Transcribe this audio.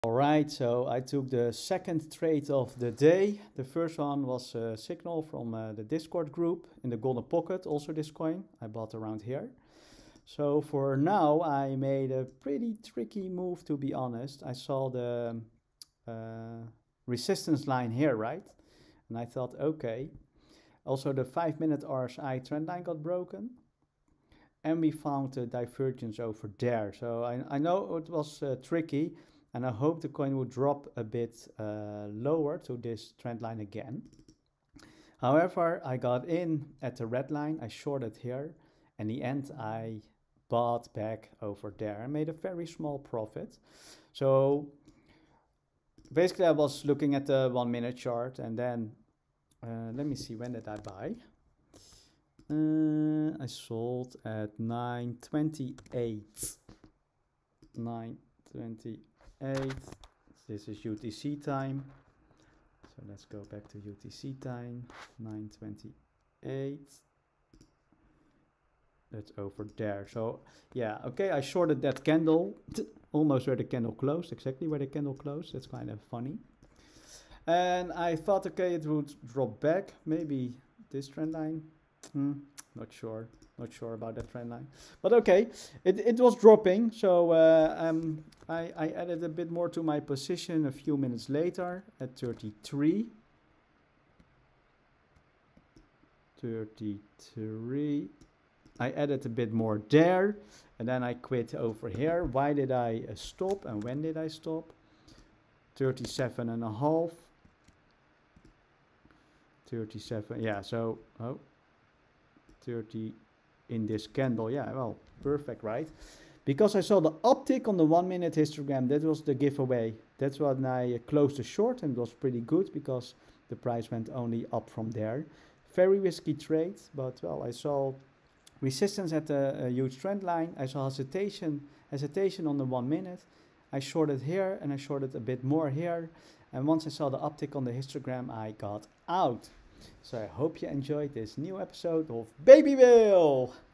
All right, so I took the second trade of the day. The first one was a signal from the Discord group in the Golden Pocket, also this coin I bought around here. So for now, I made a pretty tricky move, to be honest. I saw the resistance line here, right? And I thought, okay. Also, the 5-minute RSI trend line got broken. And we found a divergence over there. So I know it was tricky. And I hope the coin will drop a bit lower to this trend line again. However, I got in at the red line. I shorted here. In the end, I bought back over there and made a very small profit. So basically, I was looking at the 1-minute chart, and then let me see, when did I buy? I sold at 9:28. 9:28. This is UTC time. So let's go back to UTC time. 9:28. That's over there. So yeah, okay, I shorted that candle almost where the candle closed, exactly where the candle closed. That's kind of funny. And I thought, okay, it would drop back, maybe this trend line. Not sure about that trend line, but okay, it was dropping. So I added a bit more to my position a few minutes later at 33. I added a bit more there, and then I quit over here. Why did I stop, and when did I stop? 37.5. 37, yeah, so 30 in this candle. Yeah, well, perfect, right? Because I saw the uptick on the 1-minute histogram. That was the giveaway. That's when I closed the short, and it was pretty good because the price went only up from there. Very risky trade, but well, I saw resistance at a huge trend line. I saw hesitation on the 1-minute. I shorted here, and I shorted a bit more here. And once I saw the uptick on the histogram, I got out. So I hope you enjoyed this new episode of Baby Whale.